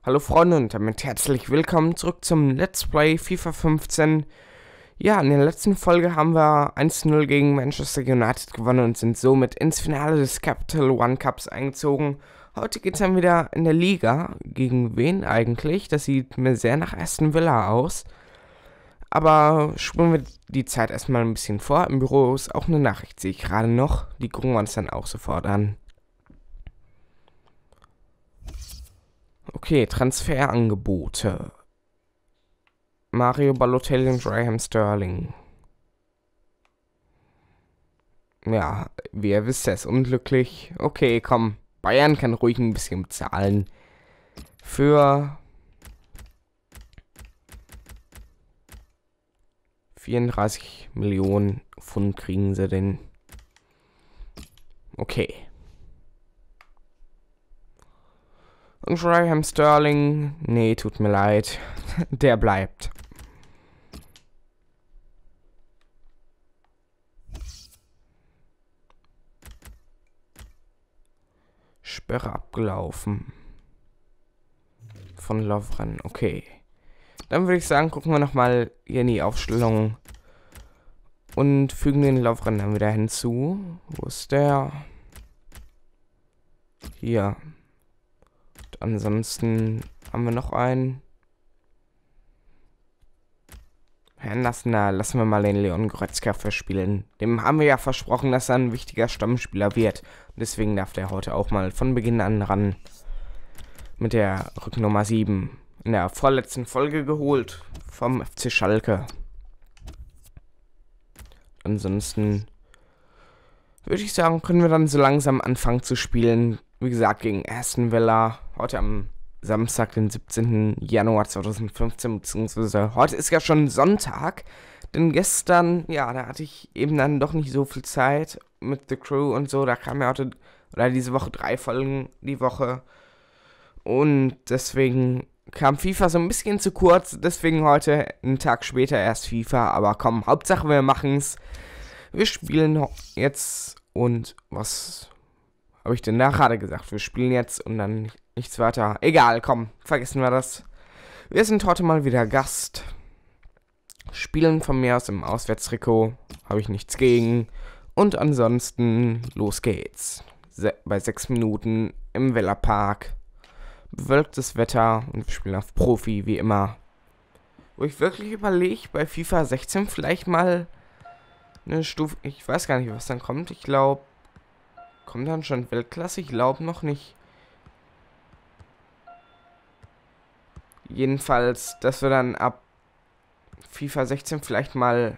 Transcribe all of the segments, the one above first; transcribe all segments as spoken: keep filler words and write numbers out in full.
Hallo Freunde und damit herzlich willkommen zurück zum Let's Play FIFA fünfzehn. Ja, in der letzten Folge haben wir eins zu null gegen Manchester United gewonnen und sind somit ins Finale des Capital One Cups eingezogen. Heute geht es dann wieder in der Liga. Gegen wen eigentlich? Das sieht mir sehr nach Aston Villa aus. Aber spulen wir die Zeit erstmal ein bisschen vor. Im Büro ist auch eine Nachricht, sehe ich gerade noch. Die gucken wir uns dann auch sofort an. Okay, Transferangebote. Mario Balotelli und Raheem Sterling. Ja, wie ihr wisst, er ist unglücklich. Okay, komm. Bayern kann ruhig ein bisschen bezahlen. Für vierunddreißig Millionen Pfund kriegen sie den. Okay. Und Raheem Sterling, nee, tut mir leid, der bleibt. Sperre abgelaufen. Von Lovren, okay. Dann würde ich sagen, gucken wir nochmal hier in die Aufstellung und fügen den Lovren dann wieder hinzu. Wo ist der? Hier. Ansonsten haben wir noch einen. Lassen, na, lassen wir mal den Leon Goretzka verspielen. Dem haben wir ja versprochen, dass er ein wichtiger Stammspieler wird. Und deswegen darf der heute auch mal von Beginn an ran. Mit der Rücknummer sieben. In der vorletzten Folge geholt. Vom F C Schalke. Ansonsten würde ich sagen, können wir dann so langsam anfangen zu spielen. Wie gesagt, gegen Aston Villa. Heute am Samstag, den siebzehnten Januar zweitausendfünfzehn. Beziehungsweise heute ist ja schon Sonntag. Denn gestern, ja, da hatte ich eben dann doch nicht so viel Zeit mit The Crew und so. Da kam ja heute, oder diese Woche drei Folgen die Woche. Und deswegen kam FIFA so ein bisschen zu kurz. Deswegen heute, einen Tag später erst FIFA. Aber komm, Hauptsache wir machen's. Wir spielen jetzt und was habe ich denn da gerade gesagt? Wir spielen jetzt und dann nichts weiter. Egal, komm, vergessen wir das. Wir sind heute mal wieder Gast. Spielen von mir aus im Auswärtstrikot. Habe ich nichts gegen. Und ansonsten, los geht's. Se- bei sechs Minuten im Villa Park. Bewölktes Wetter und wir spielen auf Profi, wie immer. Wo ich wirklich überlege, bei FIFA sechzehn vielleicht mal eine Stufe. Ich weiß gar nicht, was dann kommt. Ich glaube, kommt dann schon Weltklasse? Ich glaube noch nicht. Jedenfalls, dass wir dann ab FIFA sechzehn vielleicht mal,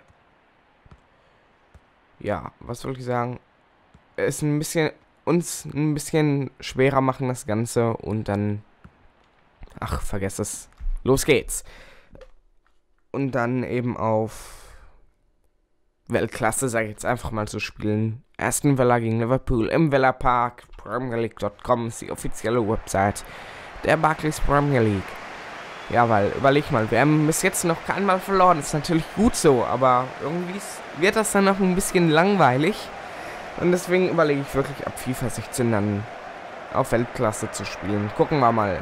ja, was soll ich sagen, es ein bisschen, uns ein bisschen schwerer machen, das Ganze, und dann, ach, vergesst es, los geht's. Und dann eben auf Weltklasse, sage ich jetzt einfach mal, zu spielen. Aston Villa gegen Liverpool im Villa Park. Premier League Punkt com ist die offizielle Website der Barclays Premier League. Ja, weil, überleg mal, wir haben bis jetzt noch keinmal verloren. Ist natürlich gut so, aber irgendwie wird das dann noch ein bisschen langweilig. Und deswegen überlege ich wirklich ab FIFA sechzehn dann auf Weltklasse zu spielen. Gucken wir mal.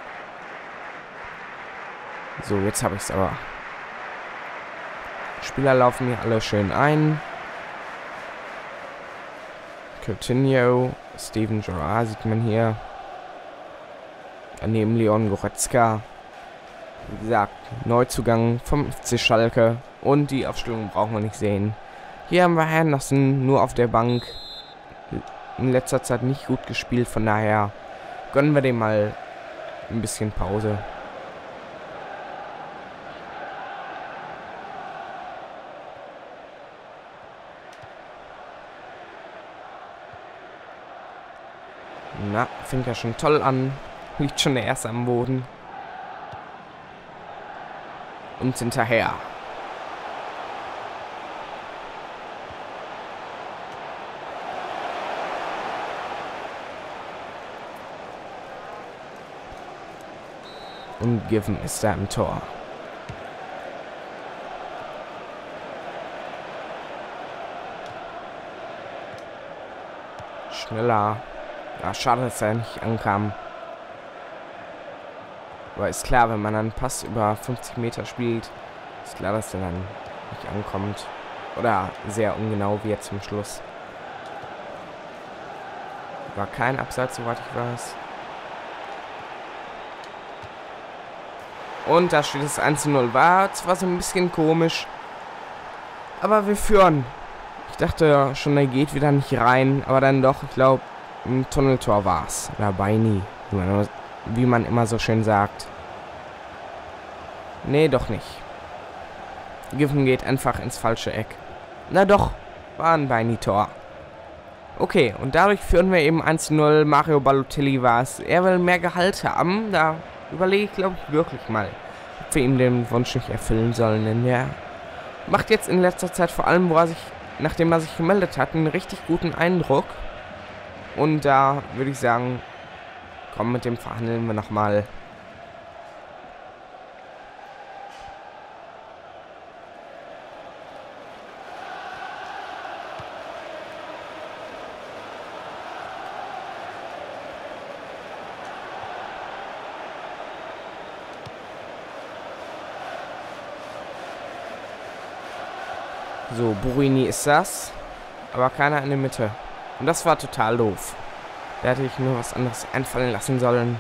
So, jetzt habe ich es aber. Spieler laufen hier alle schön ein. Coutinho, Steven Gerrard sieht man hier. Daneben Leon Goretzka. Wie gesagt, Neuzugang vom F C Schalke. Und die Aufstellung brauchen wir nicht sehen. Hier haben wir Henderson nur auf der Bank. In letzter Zeit nicht gut gespielt, von daher gönnen wir dem mal ein bisschen Pause. Na, fängt ja schon toll an. Liegt schon der Erste am Boden. Und hinterher. Und Given ist da im Tor. Schneller. Ja, schade, dass er nicht ankam. Aber ist klar, wenn man einen Pass über fünfzig Meter spielt, ist klar, dass der dann nicht ankommt. Oder sehr ungenau wird zum Schluss. War kein Abseits, soweit ich weiß. Und da steht es eins zu null. War zwar so ein bisschen komisch, aber wir führen. Ich dachte schon, er geht wieder nicht rein, aber dann doch, ich glaube, ein Tunneltor war es. Oder Beini, wie man, wie man immer so schön sagt. Nee, doch nicht. Giffen geht einfach ins falsche Eck. Na doch, war ein Beini-Tor. Okay, und dadurch führen wir eben eins zu null. Mario Balotelli war es. Er will mehr Gehalt haben. Da überlege ich, glaube ich, wirklich mal, ob wir ihm den Wunsch nicht erfüllen sollen. Denn er macht jetzt in letzter Zeit, vor allem, wo er sich, nachdem er sich gemeldet hat, einen richtig guten Eindruck. Und da würde ich sagen, komm, mit dem verhandeln wir nochmal. So, Burini ist das. Aber keiner in der Mitte. Und das war total doof. Da hätte ich nur was anderes einfallen lassen sollen.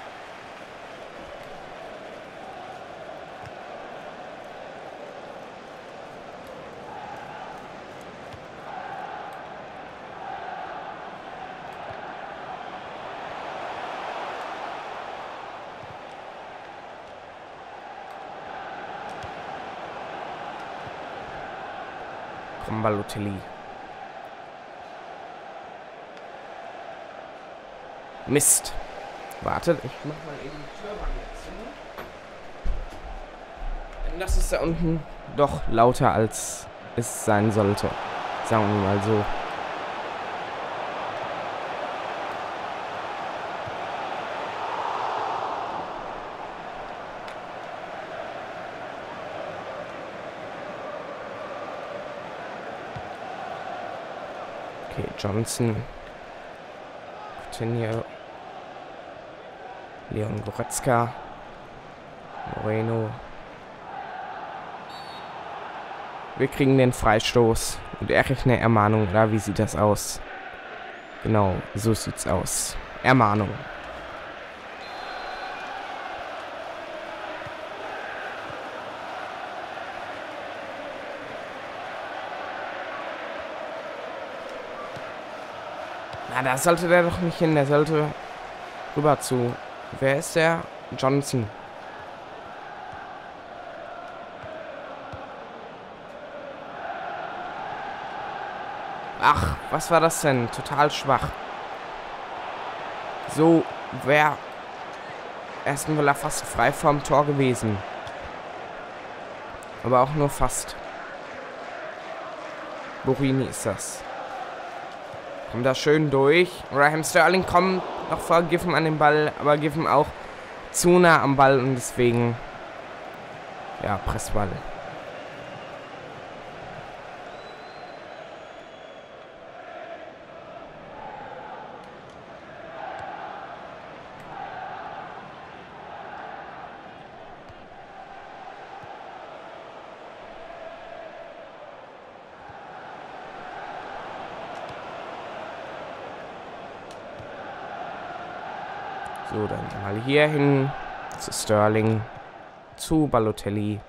Komm, Balotelli. Mist. Wartet, ich mach mal eben die Türbank zu. Denn das ist da unten doch lauter, als es sein sollte. Sagen wir mal so. Okay, Johnson. Coutinho. Leon Goretzka. Moreno. Wir kriegen den Freistoß. Und er kriegt eine Ermahnung, oder? Wie sieht das aus? Genau, so sieht's aus. Ermahnung. Na, da sollte der doch nicht hin. Der sollte rüber zu... Wer ist der? Johnson. Ach, was war das denn? Total schwach. So wäre Aston Villa fast frei vom Tor gewesen. Aber auch nur fast. Burini ist das. Kommt da schön durch. Raheem Sterling kommt noch vor Giffen an den Ball, aber Giffen auch zu nah am Ball und deswegen, ja, Pressball. So, dann mal hier hin zu Sterling, zu Balotelli.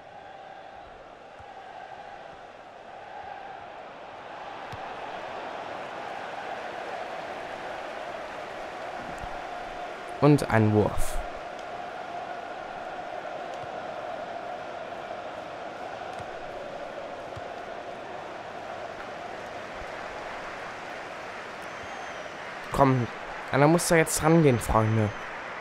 Und ein Wurf. Komm. Ja, da muss er jetzt rangehen, Freunde.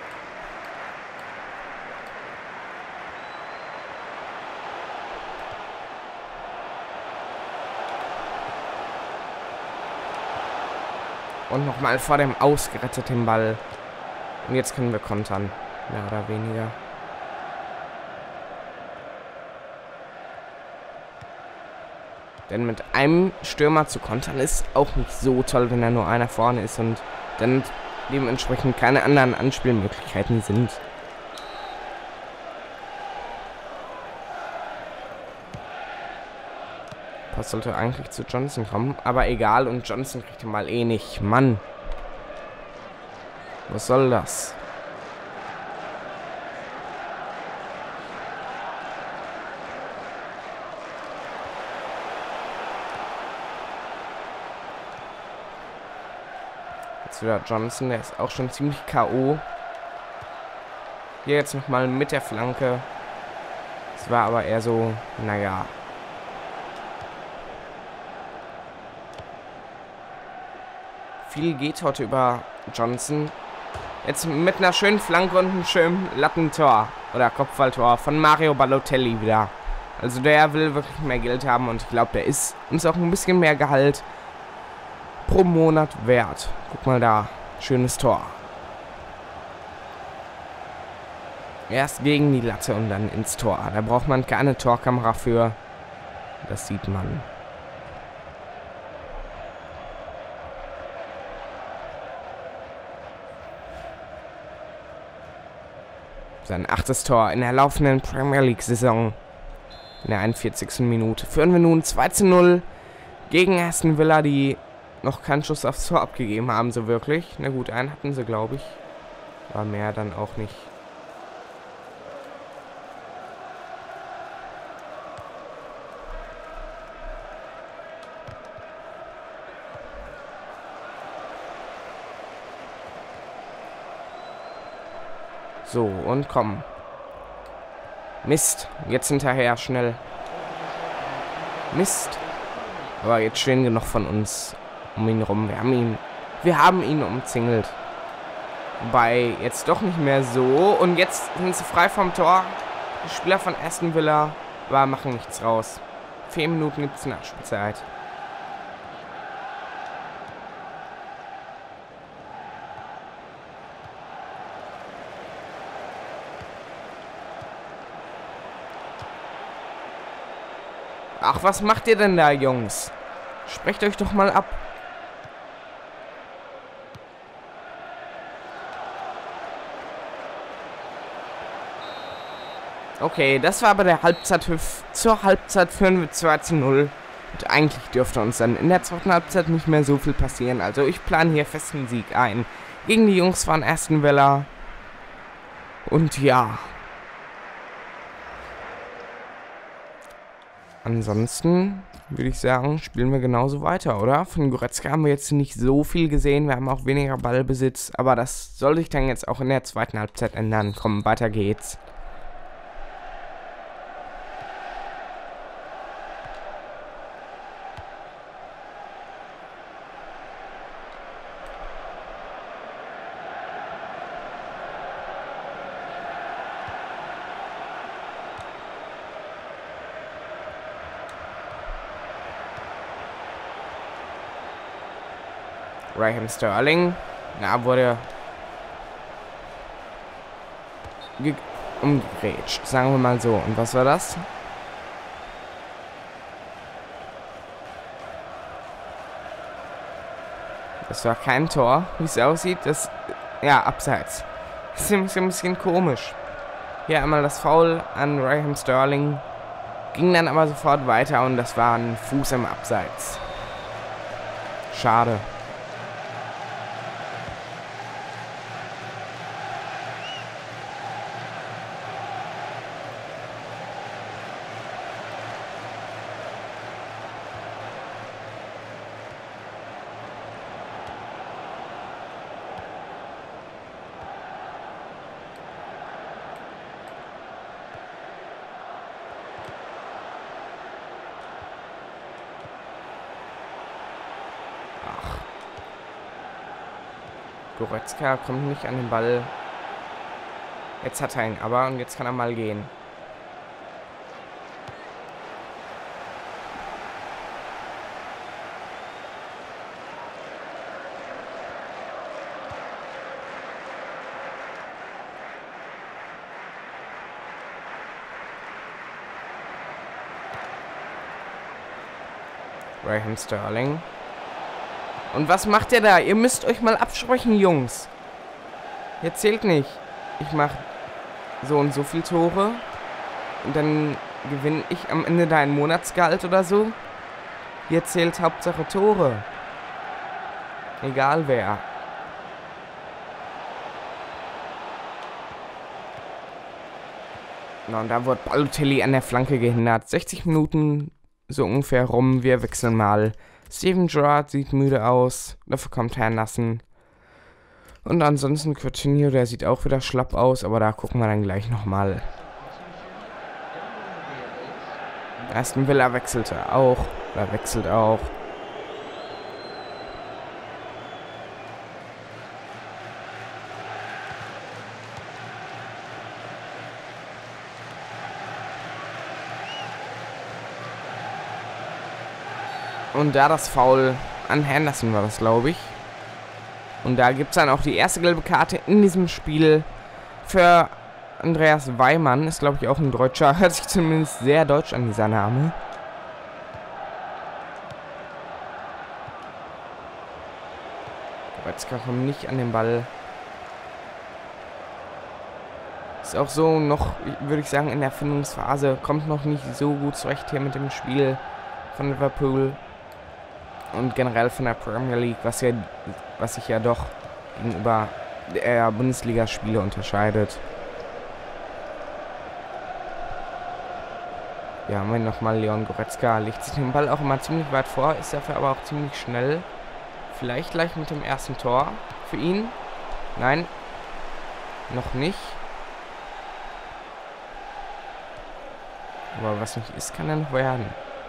Und nochmal vor dem ausgeretteten Ball. Und jetzt können wir kontern. Mehr oder weniger. Denn mit einem Stürmer zu kontern ist auch nicht so toll, wenn da nur einer vorne ist und dann dementsprechend keine anderen Anspielmöglichkeiten sind. Pass sollte eigentlich zu Johnson kommen, aber egal. Und Johnson kriegt ihn mal eh nicht. Mann. Was soll das? Jetzt wieder Johnson, der ist auch schon ziemlich K O Hier jetzt nochmal mit der Flanke. Es war aber eher so, naja. Viel geht heute über Johnson. Jetzt mit einer schönen Flanke und einem schönen Lattentor. Oder Kopfballtor von Mario Balotelli wieder. Also der will wirklich mehr Geld haben und ich glaube, der ist uns auch ein bisschen mehr Gehalt pro Monat wert. Guck mal da. Schönes Tor. Erst gegen die Latte und dann ins Tor. Da braucht man keine Torkamera für. Das sieht man. Sein achtes Tor in der laufenden Premier League-Saison. In der einundvierzigsten Minute. Führen wir nun zwei zu null gegen Aston Villa, die noch keinen Schuss aufs Tor abgegeben haben, so wirklich. Na gut, einen hatten sie, glaube ich. Aber mehr dann auch nicht. So, und komm. Mist. Jetzt hinterher, schnell. Mist. Aber jetzt stehen genug von uns um ihn rum. Wir haben ihn, wir haben ihn umzingelt. Wobei, jetzt doch nicht mehr so. Und jetzt sind sie frei vom Tor. Die Spieler von Aston Villa, aber machen nichts raus. Vier Minuten gibt es Nachspielzeit. Ach, was macht ihr denn da, Jungs? Sprecht euch doch mal ab. Okay, das war aber der Halbzeithüpf. Zur Halbzeit führen wir zwei zu null. Und eigentlich dürfte uns dann in der zweiten Halbzeit nicht mehr so viel passieren. Also ich plane hier festen Sieg ein. Gegen die Jungs von Aston Villa. Und ja. Ansonsten würde ich sagen, spielen wir genauso weiter, oder? Von Goretzka haben wir jetzt nicht so viel gesehen. Wir haben auch weniger Ballbesitz. Aber das soll sich dann jetzt auch in der zweiten Halbzeit ändern. Komm, weiter geht's. Raheem Sterling. Na, wurde umgegrätscht, sagen wir mal so. Und was war das? Das war kein Tor, wie es aussieht. Das, ja, abseits. Das ist ein bisschen komisch. Hier einmal das Foul an Raheem Sterling. Ging dann aber sofort weiter und das war ein Fuß im Abseits. Schade. Goretzka kommt nicht an den Ball. Jetzt hat er ihn aber und jetzt kann er mal gehen. Raheem Sterling. Und was macht ihr da? Ihr müsst euch mal absprechen, Jungs. Ihr zählt nicht. Ich mache so und so viel Tore. Und dann gewinne ich am Ende dein Monatsgehalt oder so. Hier zählt Hauptsache Tore. Egal wer. Na, und da wurde Balotelli an der Flanke gehindert. sechzig Minuten so ungefähr rum. Wir wechseln mal. Steven Gerrard sieht müde aus. Dafür kommt Henderson. Und ansonsten Coutinho, der sieht auch wieder schlapp aus. Aber da gucken wir dann gleich nochmal. Aston Villa wechselte auch. Oder wechselt auch. Und da das Foul an Henderson war das, glaube ich. Und da gibt es dann auch die erste gelbe Karte in diesem Spiel für Andreas Weimann. Ist, glaube ich, auch ein Deutscher. Hört sich zumindest sehr deutsch an, dieser Name. Goretzka kommt nicht an den Ball. Ist auch so noch, würde ich sagen, in der Findungsphase. Kommt noch nicht so gut zurecht hier mit dem Spiel von Liverpool. Und generell von der Premier League, was ja, was sich ja doch gegenüber der Bundesligaspiele unterscheidet. Ja, haben wir nochmal Leon Goretzka. Legt sich den Ball auch immer ziemlich weit vor, ist dafür aber auch ziemlich schnell. Vielleicht gleich mit dem ersten Tor für ihn. Nein, noch nicht. Aber was nicht ist, kann er noch werden.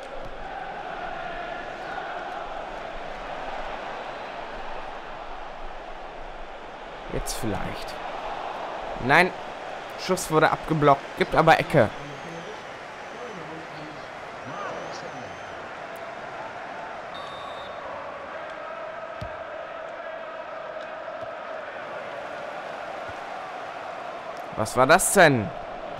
Jetzt vielleicht. Nein. Schuss wurde abgeblockt. Gibt aber Ecke. Was war das denn?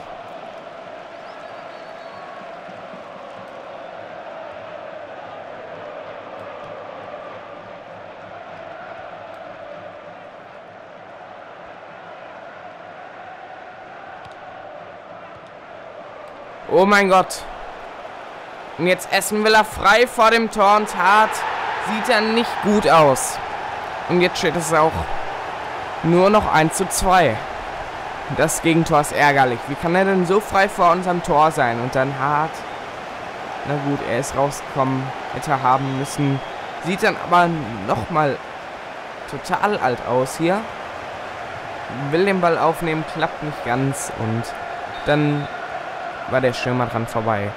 Oh mein Gott. Und jetzt Aston Villa frei vor dem Tor und Hart sieht er nicht gut aus. Und jetzt steht es auch nur noch eins zu zwei. Das Gegentor ist ärgerlich. Wie kann er denn so frei vor unserem Tor sein? Und dann Hart. Na gut, er ist rausgekommen. Hätte er haben müssen. Sieht dann aber nochmal total alt aus hier. Will den Ball aufnehmen, klappt nicht ganz. Und dann war der Stürmer dran vorbei.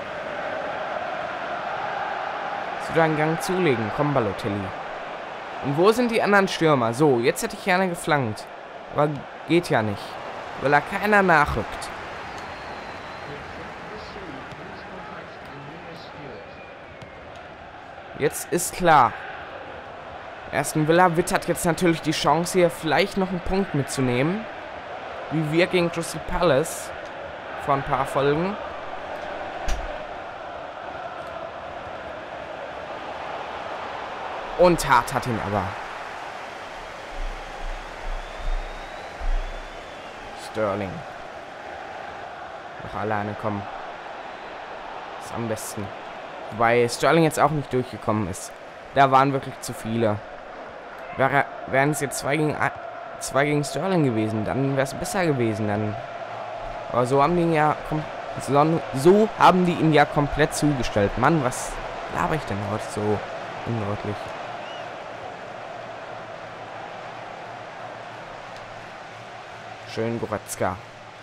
Soll da einen Gang zulegen? Komm, Balotelli. Und wo sind die anderen Stürmer? So, jetzt hätte ich gerne geflankt. Aber geht ja nicht. Weil da keiner nachrückt. Jetzt ist klar. Aston Villa wittert jetzt natürlich die Chance, hier vielleicht noch einen Punkt mitzunehmen. Wie wir gegen Crystal Palace. Vor ein paar Folgen. Und Hart hat ihn aber. Sterling. Noch alleine kommen. Ist am besten. Wobei Sterling jetzt auch nicht durchgekommen ist. Da waren wirklich zu viele. Wäre, wären es jetzt zwei gegen, zwei gegen Sterling gewesen, dann wäre es besser gewesen. Dann. Aber so haben die ihn ja so, so haben die ihn ja komplett zugestellt. Mann, was laber ich denn heute so undeutlich? Schön Goretzka.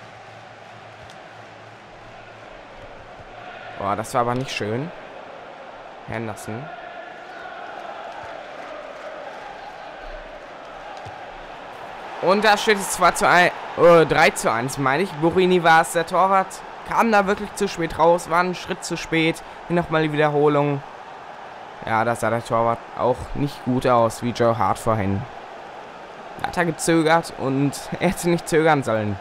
Boah, das war aber nicht schön. Henderson. Und da steht es zwar zu ein, äh, drei zu eins, meine ich. Borini war es, der Torwart. Kam da wirklich zu spät raus, war ein Schritt zu spät. Hier nochmal die Wiederholung. Ja, da sah der Torwart auch nicht gut aus, wie Joe Hart vorhin. Hat er gezögert und er hätte nicht zögern sollen.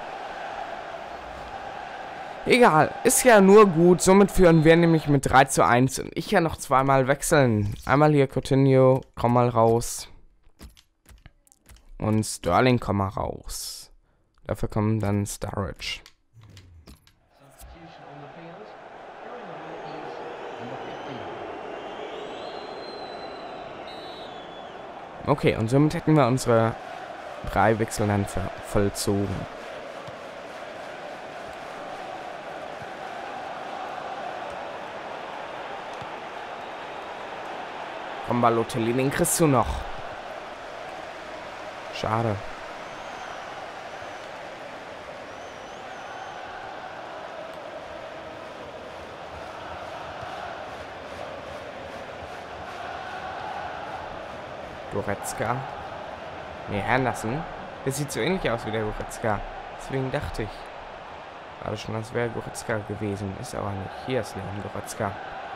Egal, ist ja nur gut. Somit führen wir nämlich mit drei zu eins. Und ich ja noch zweimal wechseln. Einmal hier Coutinho, komm mal raus. Und Sterling, komm mal raus. Dafür kommen dann Sturridge. Okay, und somit hätten wir unsere drei Wechsel dann ver vollzogen. Komm, Balotelli, den kriegst du noch. Schade. Goretzka. Nee, Henderson. Der sieht so ähnlich aus wie der Goretzka. Deswegen dachte ich gerade schon, das wäre Goretzka gewesen. Ist aber nicht. Hier ist Leon Goretzka.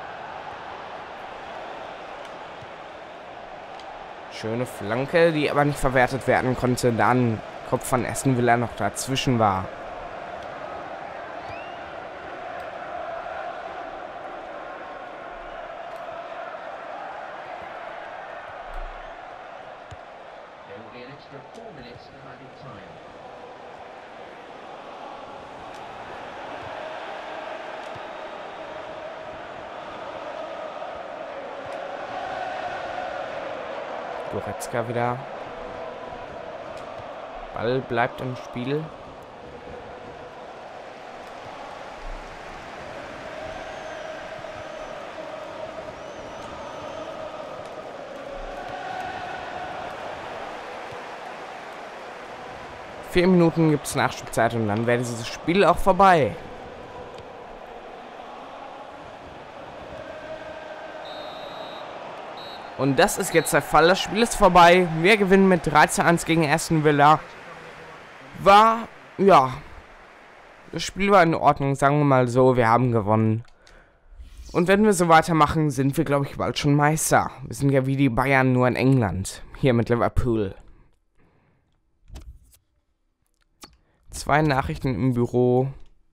Schöne Flanke, die aber nicht verwertet werden konnte. Dann Kopf von Aston Villa noch dazwischen war. Goretzka wieder. Ball bleibt im Spiel. Vier Minuten gibt es Nachspielzeit und dann wäre dieses Spiel auch vorbei. Und das ist jetzt der Fall. Das Spiel ist vorbei. Wir gewinnen mit drei zu eins gegen Aston Villa. War, ja, das Spiel war in Ordnung, sagen wir mal so. Wir haben gewonnen. Und wenn wir so weitermachen, sind wir, glaube ich, bald schon Meister. Wir sind ja wie die Bayern, nur in England. Hier mit Liverpool. Zwei Nachrichten im Büro.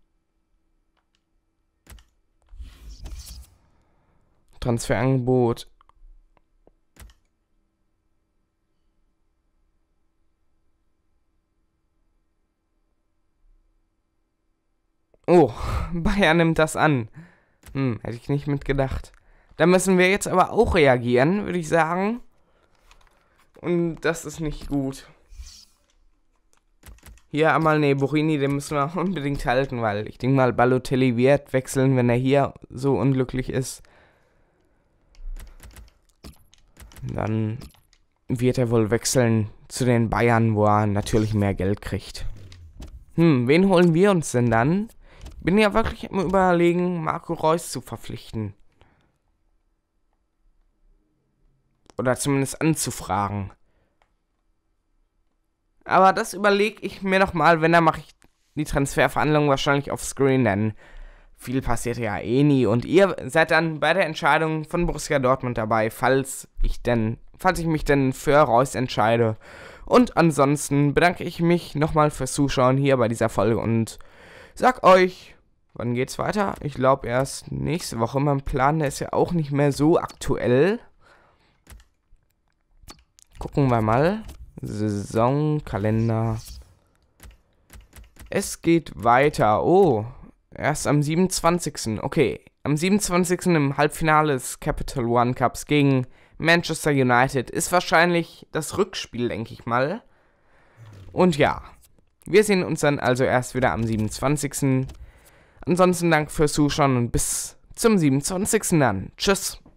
Transferangebot. Oh, Bayern nimmt das an. Hm, hätte ich nicht mitgedacht. Da müssen wir jetzt aber auch reagieren, würde ich sagen. Und das ist nicht gut. Hier einmal, ne, Borini, den müssen wir unbedingt halten, weil ich denke mal, Balotelli wird wechseln, wenn er hier so unglücklich ist. Dann wird er wohl wechseln zu den Bayern, wo er natürlich mehr Geld kriegt. Hm, wen holen wir uns denn dann? Bin ja wirklich am Überlegen, Marco Reus zu verpflichten. Oder zumindest anzufragen. Aber das überlege ich mir noch mal, wenn, dann mache ich die Transferverhandlungen wahrscheinlich auf Screen, denn viel passiert ja eh nie. Und ihr seid dann bei der Entscheidung von Borussia Dortmund dabei, falls ich denn, falls ich mich denn für Reus entscheide. Und ansonsten bedanke ich mich nochmal fürs Zuschauen hier bei dieser Folge und sag euch, wann geht's weiter? Ich glaube erst nächste Woche. Mein Plan, der ist ja auch nicht mehr so aktuell. Gucken wir mal. Saisonkalender. Es geht weiter. Oh, erst am siebenundzwanzigsten Okay, am siebenundzwanzigsten im Halbfinale des Capital One Cups gegen Manchester United. Ist wahrscheinlich das Rückspiel, denke ich mal. Und ja, wir sehen uns dann also erst wieder am siebenundzwanzigsten Ansonsten danke fürs Zuschauen und bis zum siebenundzwanzigsten dann. Tschüss.